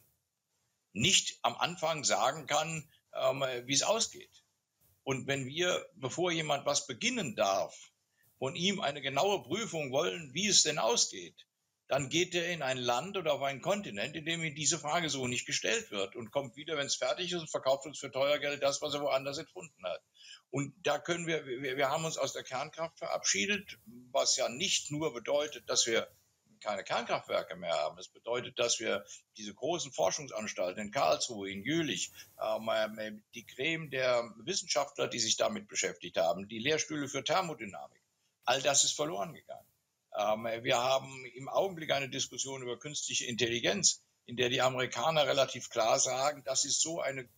[SPEAKER 2] nicht am Anfang sagen kann, ähm, wie es ausgeht. Und wenn wir, bevor jemand was beginnen darf, von ihm eine genaue Prüfung wollen, wie es denn ausgeht, dann geht er in ein Land oder auf einen Kontinent, in dem ihm diese Frage so nicht gestellt wird und kommt wieder, wenn es fertig ist, und verkauft uns für teuer Geld das, was er woanders erfunden hat. Und da können wir, wir, wir haben uns aus der Kernkraft verabschiedet, was ja nicht nur bedeutet, dass wir keine Kernkraftwerke mehr haben. Das bedeutet, dass wir diese großen Forschungsanstalten in Karlsruhe, in Jülich, ähm, die Creme der Wissenschaftler, die sich damit beschäftigt haben, die Lehrstühle für Thermodynamik, all das ist verloren gegangen. Ähm, wir haben im Augenblick eine Diskussion über künstliche Intelligenz, in der die Amerikaner relativ klar sagen, das ist so eine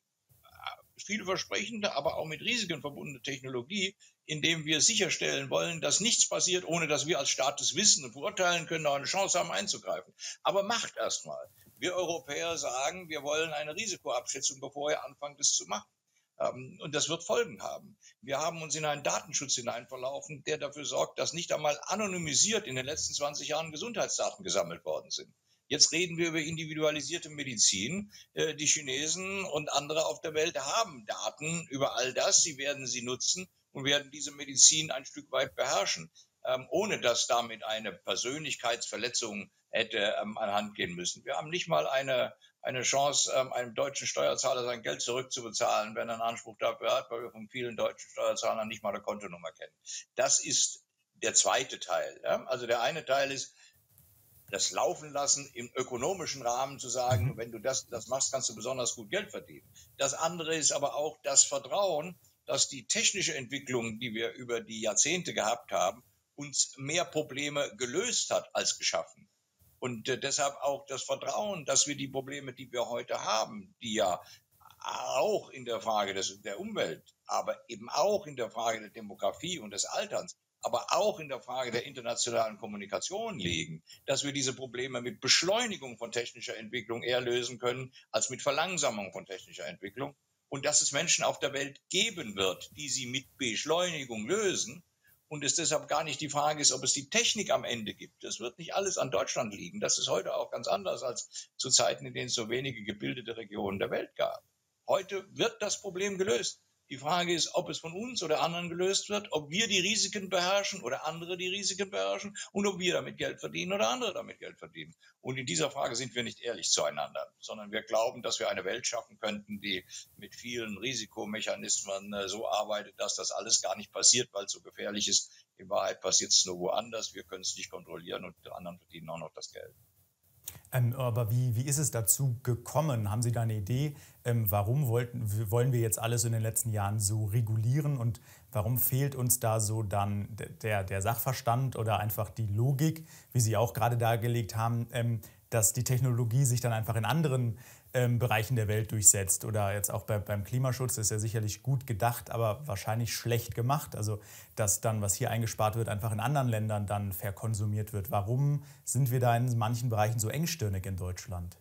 [SPEAKER 2] vielversprechende, aber auch mit Risiken verbundene Technologie, indem wir sicherstellen wollen, dass nichts passiert, ohne dass wir als Staat das wissen und beurteilen können, auch eine Chance haben einzugreifen. Aber macht erst mal. Wir Europäer sagen, wir wollen eine Risikoabschätzung, bevor ihr anfangt, das zu machen. Und das wird Folgen haben. Wir haben uns in einen Datenschutz hineinverlaufen, der dafür sorgt, dass nicht einmal anonymisiert in den letzten zwanzig Jahren Gesundheitsdaten gesammelt worden sind. Jetzt reden wir über individualisierte Medizin. Die Chinesen und andere auf der Welt haben Daten über all das. Sie werden sie nutzen und werden diese Medizin ein Stück weit beherrschen, ohne dass damit eine Persönlichkeitsverletzung hätte anhand gehen müssen. Wir haben nicht mal eine, eine Chance, einem deutschen Steuerzahler sein Geld zurückzubezahlen, wenn er einen Anspruch dafür hat, weil wir von vielen deutschen Steuerzahlern nicht mal eine Kontonummer kennen. Das ist der zweite Teil. Also der eine Teil ist, das Laufen lassen im ökonomischen Rahmen zu sagen, wenn du das, das machst, kannst du besonders gut Geld verdienen. Das andere ist aber auch das Vertrauen, dass die technische Entwicklung, die wir über die Jahrzehnte gehabt haben, uns mehr Probleme gelöst hat als geschaffen. Und äh, deshalb auch das Vertrauen, dass wir die Probleme, die wir heute haben, die ja auch in der Frage des, der Umwelt, aber eben auch in der Frage der Demografie und des Alterns, aber auch in der Frage der internationalen Kommunikation liegen, dass wir diese Probleme mit Beschleunigung von technischer Entwicklung eher lösen können, als mit Verlangsamung von technischer Entwicklung. und dass es Menschen auf der Welt geben wird, die sie mit Beschleunigung lösen. Und es deshalb gar nicht die Frage ist, ob es die Technik am Ende gibt. Das wird nicht alles an Deutschland liegen. Das ist heute auch ganz anders als zu Zeiten, in denen es so wenige gebildete Regionen der Welt gab. Heute wird das Problem gelöst. Die Frage ist, ob es von uns oder anderen gelöst wird, ob wir die Risiken beherrschen oder andere die Risiken beherrschen und ob wir damit Geld verdienen oder andere damit Geld verdienen. Und in dieser Frage sind wir nicht ehrlich zueinander, sondern wir glauben, dass wir eine Welt schaffen könnten, die mit vielen Risikomechanismen so arbeitet, dass das alles gar nicht passiert, weil es so gefährlich ist. In Wahrheit passiert es nur woanders. Wir können es nicht kontrollieren und die anderen verdienen auch noch das Geld.
[SPEAKER 1] Ähm, aber wie, wie ist es dazu gekommen? Haben Sie da eine Idee, ähm, warum wollten, wollen wir jetzt alles in den letzten Jahren so regulieren und warum fehlt uns da so dann der, der Sachverstand oder einfach die Logik, wie Sie auch gerade dargelegt haben, ähm, dass die Technologie sich dann einfach in anderen ähm, Bereichen der Welt durchsetzt oder jetzt auch bei, beim Klimaschutz ist ja sicherlich gut gedacht, aber wahrscheinlich schlecht gemacht. Also dass dann, was hier eingespart wird, einfach in anderen Ländern dann verkonsumiert wird. Warum sind wir da in manchen Bereichen so engstirnig in Deutschland?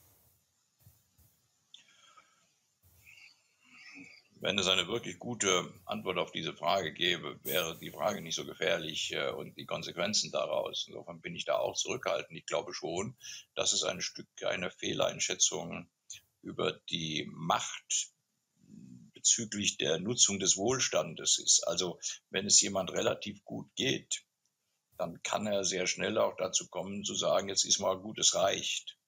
[SPEAKER 2] Wenn es eine wirklich gute Antwort auf diese Frage gäbe, wäre die Frage nicht so gefährlich äh, und die Konsequenzen daraus. Insofern bin ich da auch zurückhaltend. Ich glaube schon, dass es ein Stück eine Fehleinschätzung über die Macht bezüglich der Nutzung des Wohlstandes ist. Also wenn es jemand relativ gut geht, dann kann er sehr schnell auch dazu kommen zu sagen, jetzt ist mal gut, es reicht.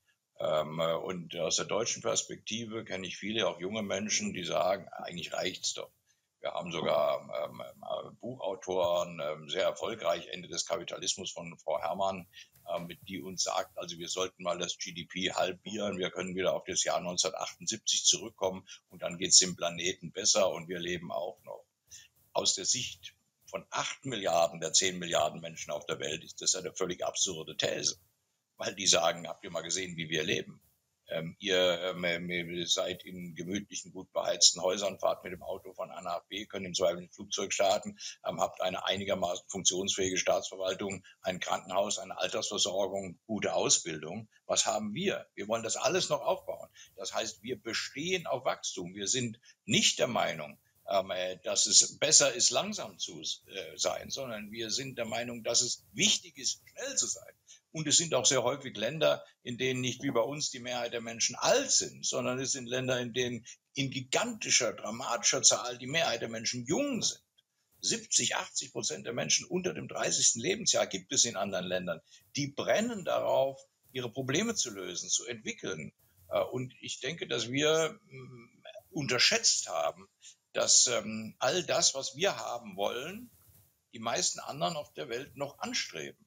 [SPEAKER 2] Und aus der deutschen Perspektive kenne ich viele, auch junge Menschen, die sagen, eigentlich reicht's doch. Wir haben sogar ähm, Buchautoren, ähm, sehr erfolgreich, Ende des Kapitalismus von Frau Herrmann, ähm, die uns sagt, also wir sollten mal das G D P halbieren, wir können wieder auf das Jahr neunzehnhundertachtundsiebzig zurückkommen und dann geht's dem Planeten besser und wir leben auch noch. Aus der Sicht von acht Milliarden der zehn Milliarden Menschen auf der Welt ist das eine völlig absurde These. Weil die sagen, habt ihr mal gesehen, wie wir leben? Ähm, ihr ähm, seid in gemütlichen, gut beheizten Häusern, fahrt mit dem Auto von A nach B, könnt im Zweifel ein Flugzeug starten, ähm, habt eine einigermaßen funktionsfähige Staatsverwaltung, ein Krankenhaus, eine Altersversorgung, gute Ausbildung. Was haben wir? Wir wollen das alles noch aufbauen. Das heißt, wir bestehen auf Wachstum. Wir sind nicht der Meinung, ähm, dass es besser ist, langsam zu äh, sein, sondern wir sind der Meinung, dass es wichtig ist, schnell zu sein. Und es sind auch sehr häufig Länder, in denen nicht wie bei uns die Mehrheit der Menschen alt sind, sondern es sind Länder, in denen in gigantischer, dramatischer Zahl die Mehrheit der Menschen jung sind. siebzig, achtzig Prozent der Menschen unter dem dreißigsten Lebensjahr gibt es in anderen Ländern. Die brennen darauf, ihre Probleme zu lösen, zu entwickeln. Und ich denke, dass wir unterschätzt haben, dass all das, was wir haben wollen, die meisten anderen auf der Welt noch anstreben.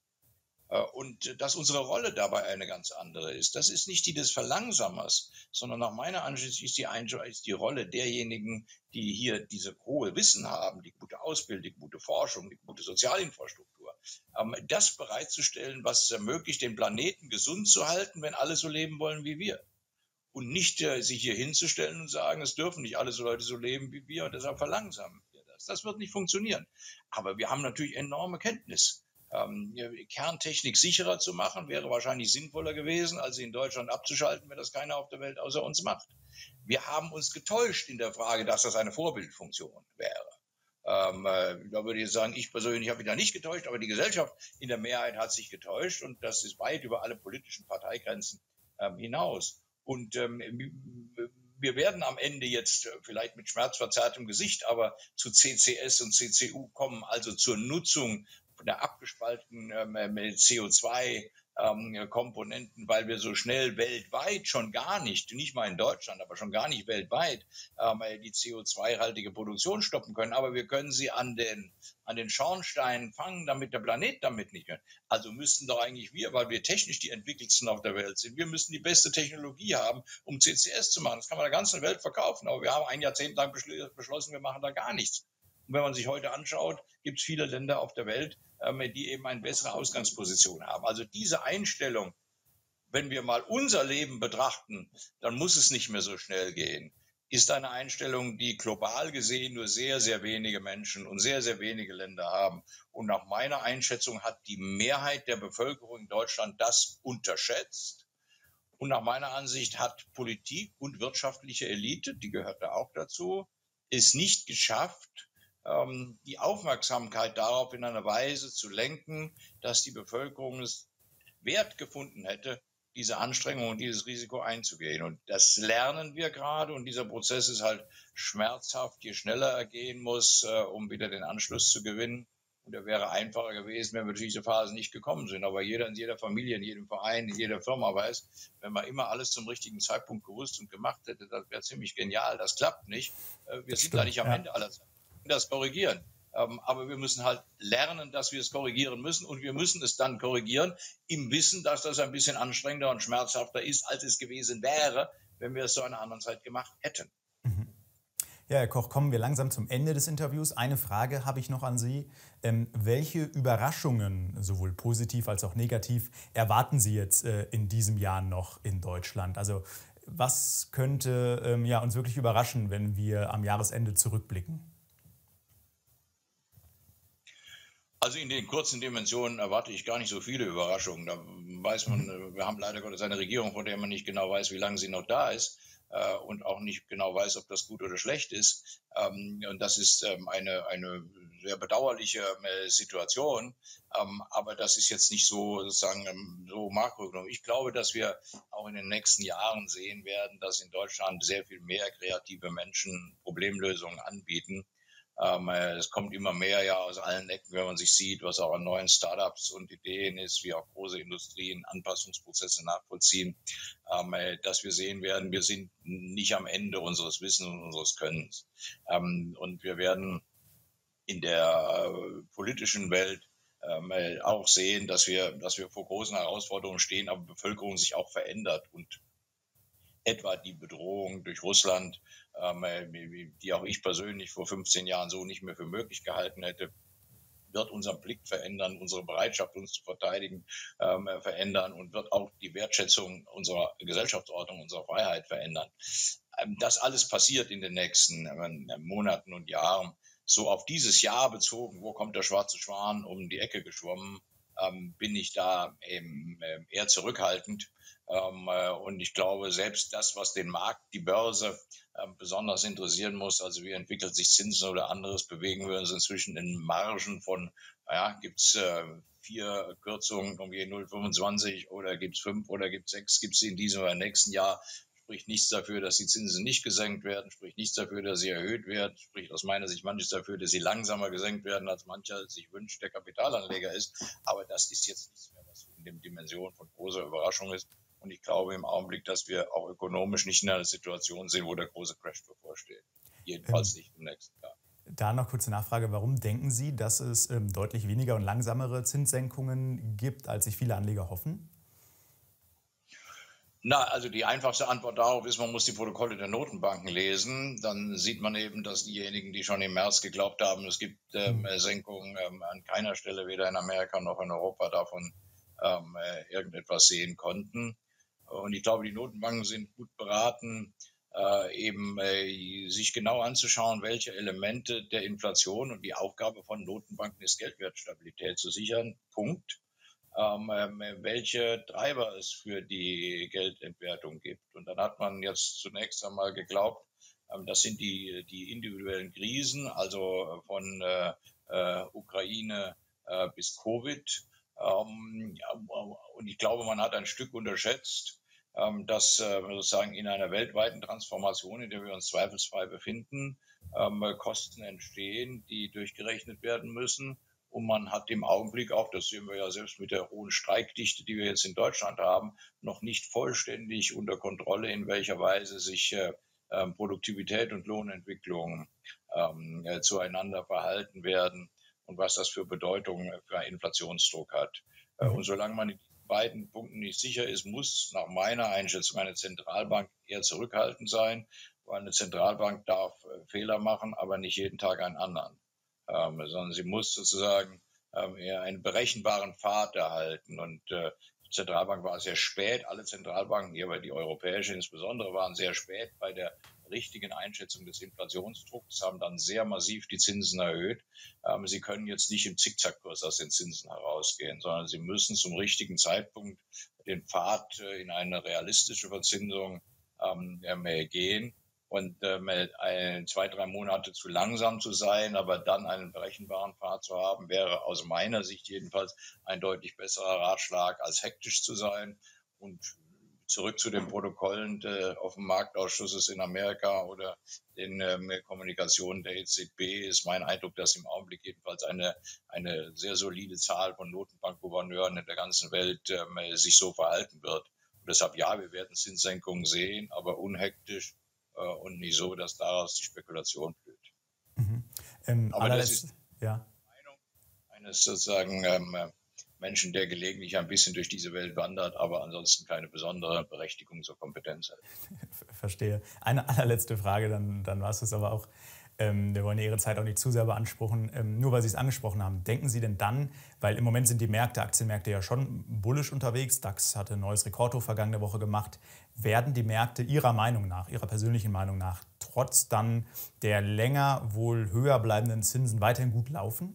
[SPEAKER 2] Und dass unsere Rolle dabei eine ganz andere ist. Das ist nicht die des Verlangsamers, sondern nach meiner Ansicht ist die, ist die Rolle derjenigen, die hier diese hohe Wissen haben, die gute Ausbildung, die gute Forschung, die gute Sozialinfrastruktur, das bereitzustellen, was es ermöglicht, den Planeten gesund zu halten, wenn alle so leben wollen wie wir. Und nicht sich hier hinzustellen und sagen, es dürfen nicht alle so Leute so leben wie wir und deshalb verlangsamen wir das. Das wird nicht funktionieren. Aber wir haben natürlich enorme Kenntnis. Ähm, Kerntechnik sicherer zu machen, wäre wahrscheinlich sinnvoller gewesen, als sie in Deutschland abzuschalten, wenn das keiner auf der Welt außer uns macht. Wir haben uns getäuscht in der Frage, dass das eine Vorbildfunktion wäre. Ähm, äh, da würde ich sagen, ich persönlich habe mich da nicht getäuscht, aber die Gesellschaft in der Mehrheit hat sich getäuscht und das ist weit über alle politischen Parteigrenzen ähm, hinaus. Und ähm, wir werden am Ende jetzt vielleicht mit schmerzverzerrtem Gesicht, aber zu C C S und C C U kommen, also zur Nutzung der abgespaltenen ähm, C O zwei Komponenten, weil wir so schnell weltweit schon gar nicht, nicht mal in Deutschland, aber schon gar nicht weltweit, ähm, die C O zwei haltige Produktion stoppen können. Aber wir können sie an den, an den Schornsteinen fangen, damit der Planet damit nicht kann. Also müssten doch eigentlich wir, weil wir technisch die entwickeltsten auf der Welt sind, wir müssen die beste Technologie haben, um C C S zu machen. Das kann man der ganzen Welt verkaufen. Aber wir haben ein Jahrzehnt lang beschlossen, wir machen da gar nichts. Und wenn man sich heute anschaut, gibt es viele Länder auf der Welt, die eben eine bessere Ausgangsposition haben. Also diese Einstellung, wenn wir mal unser Leben betrachten, dann muss es nicht mehr so schnell gehen, ist eine Einstellung, die global gesehen nur sehr, sehr wenige Menschen und sehr, sehr wenige Länder haben. Und nach meiner Einschätzung hat die Mehrheit der Bevölkerung in Deutschland das unterschätzt. Und nach meiner Ansicht hat Politik und wirtschaftliche Elite, die gehört da auch dazu, es nicht geschafft, die Aufmerksamkeit darauf in einer Weise zu lenken, dass die Bevölkerung es wert gefunden hätte, diese Anstrengung und dieses Risiko einzugehen. Und das lernen wir gerade. Und dieser Prozess ist halt schmerzhaft, je schneller er gehen muss, äh, um wieder den Anschluss zu gewinnen. Und er wäre einfacher gewesen, wenn wir durch diese Phase nicht gekommen sind. Aber jeder in jeder Familie, in jedem Verein, in jeder Firma weiß, wenn man immer alles zum richtigen Zeitpunkt gewusst und gemacht hätte, das wäre ziemlich genial. Das klappt nicht. Äh, wir das sind stimmt, da nicht am ja. Ende aller Zeit. Das korrigieren. Aber wir müssen halt lernen, dass wir es korrigieren müssen, und wir müssen es dann korrigieren im Wissen, dass das ein bisschen anstrengender und schmerzhafter ist, als es gewesen wäre, wenn wir es zu einer anderen Zeit gemacht hätten.
[SPEAKER 1] Ja, Herr Koch, kommen wir langsam zum Ende des Interviews. Eine Frage habe ich noch an Sie. Ähm, welche Überraschungen, sowohl positiv als auch negativ, erwarten Sie jetzt äh, in diesem Jahr noch in Deutschland? Also was könnte ähm, ja, uns wirklich überraschen, wenn wir am Jahresende zurückblicken?
[SPEAKER 2] Also in den kurzen Dimensionen erwarte ich gar nicht so viele Überraschungen. Da weiß man, wir haben leider Gottes eine Regierung, von der man nicht genau weiß, wie lange sie noch da ist, äh, und auch nicht genau weiß, ob das gut oder schlecht ist. Ähm, und das ist ähm, eine, eine sehr bedauerliche äh, Situation. Ähm, aber das ist jetzt nicht so sozusagen ähm, so makroökonomisch. Ich glaube, dass wir auch in den nächsten Jahren sehen werden, dass in Deutschland sehr viel mehr kreative Menschen Problemlösungen anbieten. Ähm, es kommt immer mehr ja aus allen Ecken, wenn man sich sieht, was auch an neuen Startups und Ideen ist, wie auch große Industrien Anpassungsprozesse nachvollziehen, ähm, dass wir sehen werden, wir sind nicht am Ende unseres Wissens und unseres Könnens. Ähm, und wir werden in der äh, politischen Welt ähm, auch sehen, dass wir, dass wir vor großen Herausforderungen stehen, aber die Bevölkerung sich auch verändert, und etwa die Bedrohung durch Russland, ähm, die auch ich persönlich vor fünfzehn Jahren so nicht mehr für möglich gehalten hätte, wird unseren Blick verändern, unsere Bereitschaft, uns zu verteidigen, ähm, verändern, und wird auch die Wertschätzung unserer Gesellschaftsordnung, unserer Freiheit verändern. Ähm, das alles passiert in den nächsten äh, Monaten und Jahren. So auf dieses Jahr bezogen, wo kommt der schwarze Schwan um die Ecke geschwommen, ähm, bin ich da eben, äh, eher zurückhaltend. Ähm, äh, und ich glaube, selbst das, was den Markt, die Börse äh, besonders interessieren muss, also wie entwickelt sich Zinsen oder anderes, bewegen wir uns inzwischen in Margen von, naja, gibt es äh, vier Kürzungen um je null Komma fünfundzwanzig oder gibt es fünf oder gibt es sechs, gibt es in diesem oder nächsten Jahr. Spricht nichts dafür, dass die Zinsen nicht gesenkt werden, spricht nichts dafür, dass sie erhöht werden, spricht aus meiner Sicht manches dafür, dass sie langsamer gesenkt werden, als mancher sich wünscht, der Kapitalanleger ist. Aber das ist jetzt nichts mehr, was in der Dimension von großer Überraschung ist. Und ich glaube im Augenblick, dass wir auch ökonomisch nicht in einer Situation sind, wo der große Crash bevorsteht. Jedenfalls ähm, nicht im nächsten Jahr.
[SPEAKER 1] Da noch kurze Nachfrage. Warum denken Sie, dass es ähm, deutlich weniger und langsamere Zinssenkungen gibt, als sich viele Anleger hoffen?
[SPEAKER 2] Na, also die einfachste Antwort darauf ist, man muss die Protokolle der Notenbanken lesen. Dann sieht man eben, dass diejenigen, die schon im März geglaubt haben, es gibt ähm, Senkungen, ähm, an keiner Stelle, weder in Amerika noch in Europa, davon ähm, äh, irgendetwas sehen konnten. Und ich glaube, die Notenbanken sind gut beraten, äh, eben äh, sich genau anzuschauen, welche Elemente der Inflation, und die Aufgabe von Notenbanken ist, Geldwertstabilität zu sichern, Punkt. Ähm, welche Treiber es für die Geldentwertung gibt. Und dann hat man jetzt zunächst einmal geglaubt, ähm, das sind die, die individuellen Krisen, also von äh, äh, Ukraine äh, bis Covid. Ähm, und ich glaube, man hat ein Stück unterschätzt, ähm, dass äh, sozusagen in einer weltweiten Transformation, in der wir uns zweifelsfrei befinden, ähm, Kosten entstehen, die durchgerechnet werden müssen. Und man hat im Augenblick auch, das sehen wir ja selbst mit der hohen Streikdichte, die wir jetzt in Deutschland haben, noch nicht vollständig unter Kontrolle, in welcher Weise sich äh, Produktivität und Lohnentwicklung ähm, äh, zueinander verhalten werden und was das für Bedeutung für einen Inflationsdruck hat. Mhm. Äh, und solange man in beiden Punkten nicht sicher ist, muss nach meiner Einschätzung eine Zentralbank eher zurückhaltend sein, weil eine Zentralbank darf äh, Fehler machen, aber nicht jeden Tag einen anderen. Ähm, sondern sie muss sozusagen ähm, eher einen berechenbaren Pfad erhalten. Und äh, die Zentralbank war sehr spät, alle Zentralbanken, hier, aber die europäische insbesondere, waren sehr spät bei der richtigen Einschätzung des Inflationsdrucks, haben dann sehr massiv die Zinsen erhöht. Ähm, sie können jetzt nicht im Zickzackkurs aus den Zinsen herausgehen, sondern sie müssen zum richtigen Zeitpunkt den Pfad äh, in eine realistische Verzinsung ähm, gehen. Und äh, ein, zwei, drei Monate zu langsam zu sein, aber dann einen berechenbaren Pfad zu haben, wäre aus meiner Sicht jedenfalls ein deutlich besserer Ratschlag, als hektisch zu sein. Und zurück zu den Protokollen des Offenmarktausschusses in Amerika oder den ähm, Kommunikationen der E Z B ist mein Eindruck, dass im Augenblick jedenfalls eine, eine sehr solide Zahl von Notenbankgouverneuren in der ganzen Welt ähm, sich so verhalten wird. Und deshalb ja, wir werden Zinssenkungen sehen, aber unhektisch äh, und nicht so, dass daraus die Spekulation blüht.
[SPEAKER 1] Mhm. Ähm,
[SPEAKER 2] aber das ist
[SPEAKER 1] ja.
[SPEAKER 2] die Meinung eines sozusagen ähm, Menschen, der gelegentlich ein bisschen durch diese Welt wandert, aber ansonsten keine besondere Berechtigung zur Kompetenz hat.
[SPEAKER 1] Verstehe. Eine allerletzte Frage, dann, dann war es das aber auch. Ähm, wir wollen ja Ihre Zeit auch nicht zu sehr beanspruchen. Ähm, nur weil Sie es angesprochen haben, denken Sie denn dann, weil im Moment sind die Märkte, Aktienmärkte ja schon bullisch unterwegs, DAX hatte ein neues Rekordhoch vergangene Woche gemacht, werden die Märkte Ihrer Meinung nach, Ihrer persönlichen Meinung nach, trotz dann der länger wohl höher bleibenden Zinsen weiterhin gut laufen?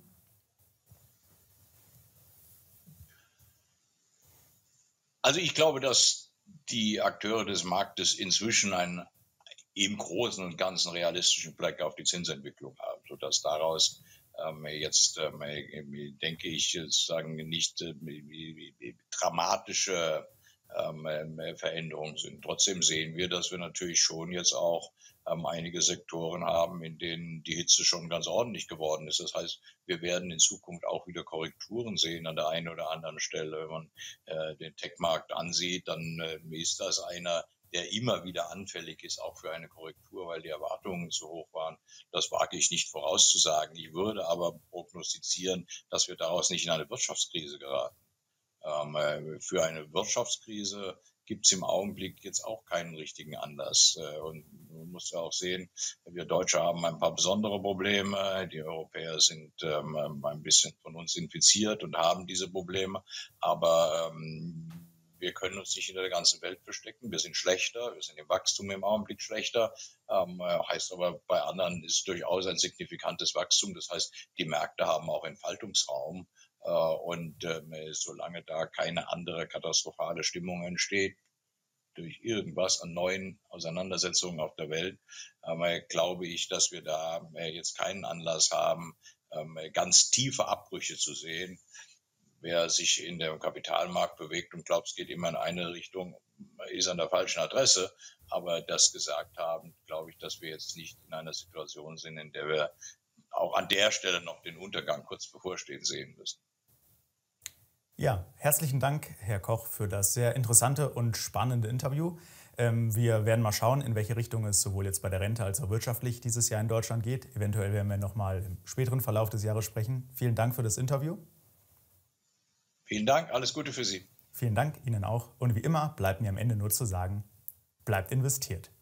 [SPEAKER 2] Also ich glaube, dass die Akteure des Marktes inzwischen einen im Großen und Ganzen realistischen Blick auf die Zinsentwicklung haben, sodass daraus ähm, jetzt, ähm, denke ich, sagen nicht äh, dramatische ähm, Veränderungen sind. Trotzdem sehen wir, dass wir natürlich schon jetzt auch ähm, einige Sektoren haben, in denen die Hitze schon ganz ordentlich geworden ist. Das heißt, wir werden in Zukunft auch wieder Korrekturen sehen an der einen oder anderen Stelle. Wenn man äh, den Tech-Markt ansieht, dann äh, ist das einer, der immer wieder anfällig ist, auch für eine Korrektur, weil die Erwartungen zu hoch waren. Das wage ich nicht vorauszusagen. Ich würde aber prognostizieren, dass wir daraus nicht in eine Wirtschaftskrise geraten. Ähm, für eine Wirtschaftskrise gibt es im Augenblick jetzt auch keinen richtigen Anlass. Und man muss ja auch sehen, wir Deutsche haben ein paar besondere Probleme. Die Europäer sind ähm, ein bisschen von uns infiziert und haben diese Probleme. Aber ähm, wir können uns nicht in der ganzen Welt verstecken. Wir sind schlechter, wir sind im Wachstum im Augenblick schlechter. Ähm, heißt aber, bei anderen ist durchaus ein signifikantes Wachstum. Das heißt, die Märkte haben auch Entfaltungsraum. Äh, und äh, solange da keine andere katastrophale Stimmung entsteht, durch irgendwas an neuen Auseinandersetzungen auf der Welt, äh, glaube ich, dass wir da äh, jetzt keinen Anlass haben, äh, ganz tiefe Abbrüche zu sehen. Wer sich in dem Kapitalmarkt bewegt und glaubt, es geht immer in eine Richtung, ist an der falschen Adresse. Aber das gesagt haben, glaube ich, dass wir jetzt nicht in einer Situation sind, in der wir auch an der Stelle noch den Untergang kurz bevorstehen sehen müssen.
[SPEAKER 1] Ja, herzlichen Dank, Herr Koch, für das sehr interessante und spannende Interview. Wir werden mal schauen, in welche Richtung es sowohl jetzt bei der Rente als auch wirtschaftlich dieses Jahr in Deutschland geht. Eventuell werden wir noch mal im späteren Verlauf des Jahres sprechen. Vielen Dank für das Interview.
[SPEAKER 2] Vielen Dank, alles Gute für Sie.
[SPEAKER 1] Vielen Dank Ihnen auch. Und wie immer bleibt mir am Ende nur zu sagen, bleibt investiert.